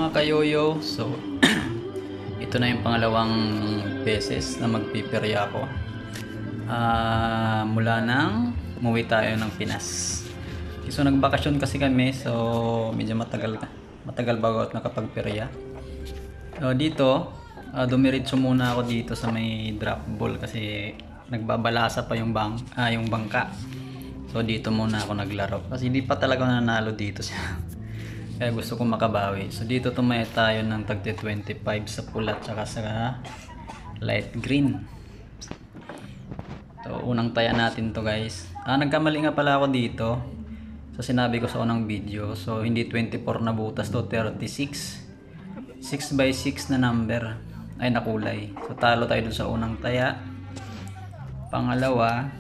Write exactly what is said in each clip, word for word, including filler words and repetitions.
Mga kayoyo, so ito na yung pangalawang beses na magpiperya ako. Ah, mula nang umuwi tayo ng Pinas. So nagbakasyon kasi kami, so medyo matagal matagal bago at nakapagperya. So dito, uh, dumiretso muna ako dito sa may drop ball kasi nagbabalasa pa yung bang ah, yung bangka. So dito muna ako naglaro kasi hindi pa talaga nanalo dito siya. Kaya gusto kong makabawi. So dito tumaya tayo ng tagti twenty-five sa pula at sa light green. So unang taya natin to guys. Ah, nagkamali nga pala ako dito. So sinabi ko sa unang video. So hindi twenty-four na butas to, thirty-six. six by six na number. Ay nakulay. So talo tayo dun sa unang taya. Pangalawa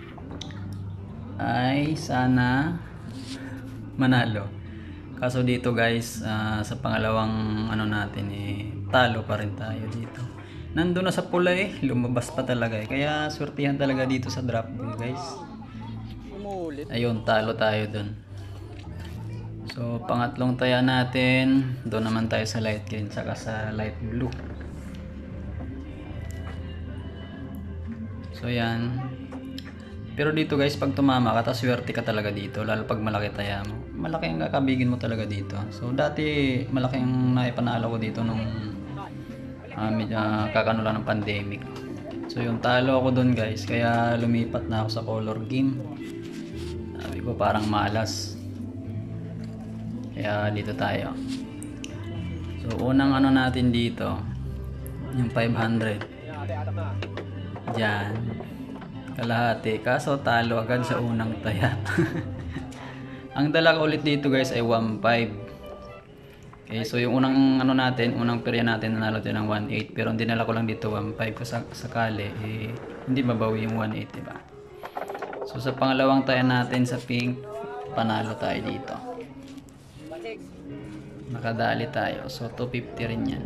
ay sana manalo. Kaso dito guys, uh, sa pangalawang ano natin eh, talo pa rin tayo dito. Nandun na sa pula eh, lumabas pa talaga eh. Kaya swertihan talaga dito sa drop ball guys. Ayun, talo tayo dun. So pangatlong taya natin, doon naman tayo sa light green saka sa light blue. So yan. Pero dito guys, pag tumama ka, tas swerte ka talaga dito, lalo pag malaki taya mo. Malaki ang kakabigin mo talaga dito. So dati malaki ang naipanalo ko dito nung uh, uh, kakano lang ng pandemic. So yung talo ako dun guys, kaya lumipat na ako sa color game. Sabi ko parang malas. Kaya dito tayo. So unang ano natin dito, yung five hundred. Diyan. Kalahati, kaso talo agad sa unang taya. Ang dala ko ulit dito guys ay one five. Okay, so yung unang ano natin, unang perya natin nanalo tayo ng one eight, pero dinala ko lang dito one five kasi sakali eh, hindi mabawi yung one eight, diba? So sa pangalawang taya natin sa pink, panalo tayo dito. Nakadali tayo, so two fifty rin yan.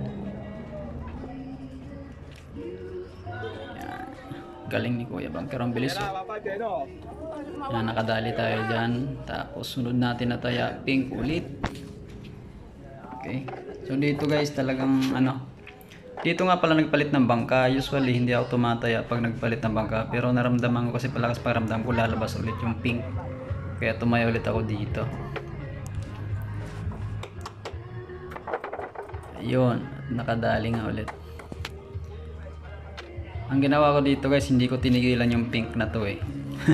Galing ni Kuya Bang, pero ang bilis. Yan, nakadali tayo dyan. Tapos sunod natin na taya, pink ulit. Okay. So dito guys, talagang ano. Dito nga pala nagpalit ng bangka. Usually hindi ako tumataya pag nagpalit ng bangka. Pero naramdaman ko kasi palakas paramdam ko lalabas ulit yung pink. Kaya tumaya ulit ako dito. Ayun, nakadali nga ulit. Ang ginawa ko dito guys, hindi ko tinigilan yung pink na to eh.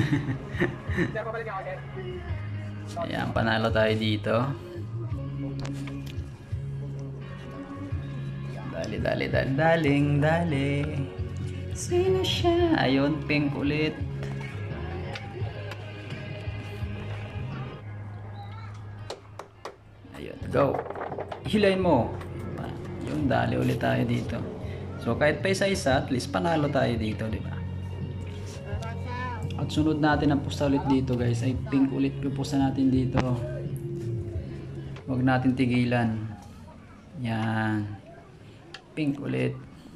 Ayan, panalo tayo dito. Dali, dali, dali, daling, dali. Sino siya? Ayun, pink ulit. Ayun, go. Hilain mo. Ayun, dali ulit tayo dito. So kahit pa isa-isa, at least panalo tayo dito, di ba? At sunod natin ang pusta ulit dito guys, ay pink ulit pupusta natin dito. Huwag natin tigilan. Yan. Pink ulit.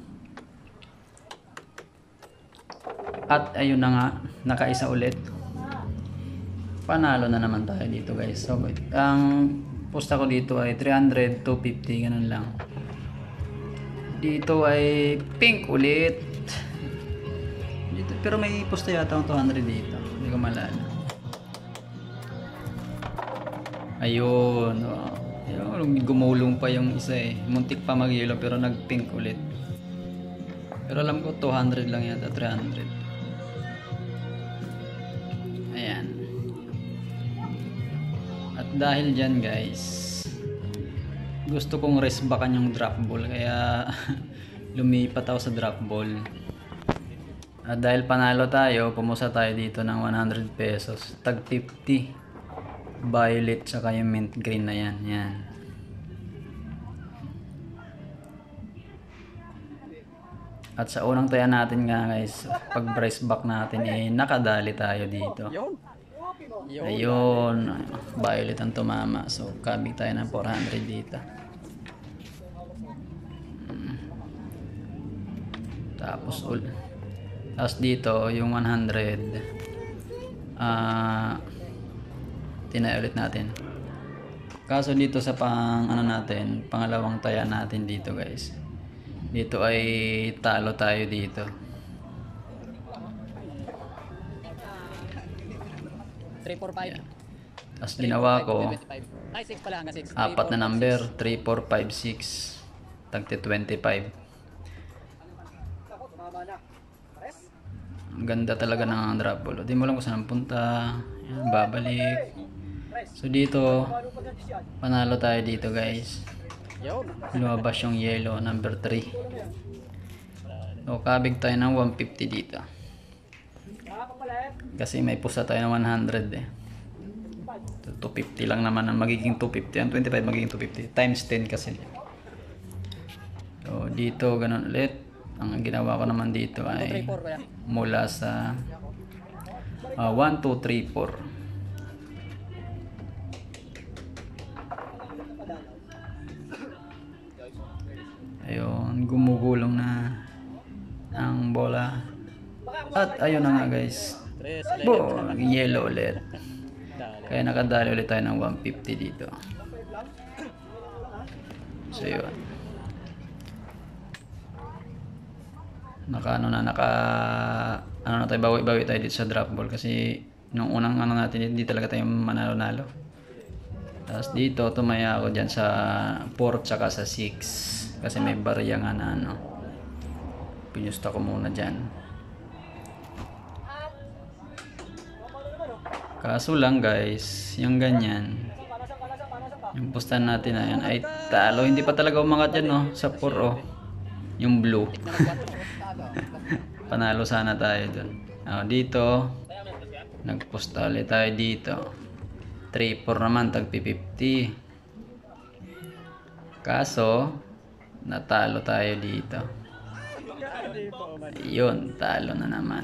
At ayun na nga, nakaisa ulit. Panalo na naman tayo dito guys. So ang pusta ko dito ay three hundred, two fifty, ganun lang. Dito ay pink ulit. Dito, pero may pusta yata ang two hundred dito. Hindi ko malala. Ayun. Oh. Ayun, gumulong pa yung isa eh. Muntik pa mag-yellow pero nag-pink ulit. Pero alam ko two hundred lang yata, three hundred. Ayan. At dahil dyan guys, gusto kong rest backan yung drop ball kaya lumipat ako sa drop ball. At dahil panalo tayo, pumusa tayo dito ng one hundred pesos, tag fifty. Violet saka yung mint green na yan. Yan. At sa unang taya natin nga guys, pag brace back natin eh, nakadali tayo dito. Ayun, violet ang tumama. So kabig tayo ng four hundred dito. Tapos ul tapos dito yung one hundred, ah uh, tinay ulit natin. Kaso dito sa pang ano natin, pangalawang taya natin dito guys. Dito ay talo tayo dito. three four five. Tapos ginawa ko, Ay, six pala hanggang six. apat na number, three, four, five, six. Tagti twenty-five. Ang ganda talaga ng drop ball. Di mo alam kung saan punta. Yan, babalik. So dito, panalo tayo dito guys. Lumabas yung yellow, number three. So kabig tayo ng one fifty dito. Kasi may pusa tayo ng one hundred eh. So, two fifty lang naman ang magiging two fifty. Ang twenty-five magiging two fifty. Times ten kasi. So dito, ganun ulit. Ang ginawa ko naman dito ay mula sa uh, one, two, three, four. Ayun, gumugulong na ang bola. At ayun na nga guys. Bo, yellow ulit. Kaya nakadali ulit tayo ng one fifty dito. So yun. Naka ano na, naka ano na tayo, bawi-bawi tayo dito sa drop ball. Kasi nung unang ano natin, hindi talaga tayo manalo-nalo. Tapos dito, tumaya ako dyan sa four tsaka sa six. Kasi may barya nga na ano. Pinusta ko muna dyan. Kaso lang guys, yung ganyan. Yung pustahan natin na yan ay talo. Hindi pa talaga umangat yan no, sa four oh. Yung blue. Panalo sana tayo dun. Oh, dito, nagpusta ulit tayo dito. three four naman, tag fifty. Kaso, natalo tayo dito. Ayun, talo na naman.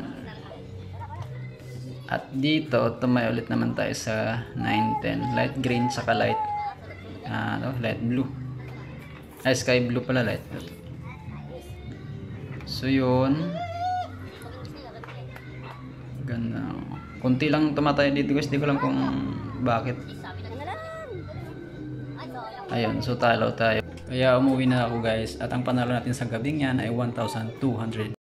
At dito, tumay ulit naman tayo sa nine ten. Light green, saka light, uh, no, light blue. Ay, sky blue pala, light blue. So yun, ganda. Kunti lang tumatay dito guys, di ko lang kung bakit. Ayun, so talo tayo. Kaya umuwi na ako guys, at ang panalo natin sa gabing yan ay one thousand two hundred.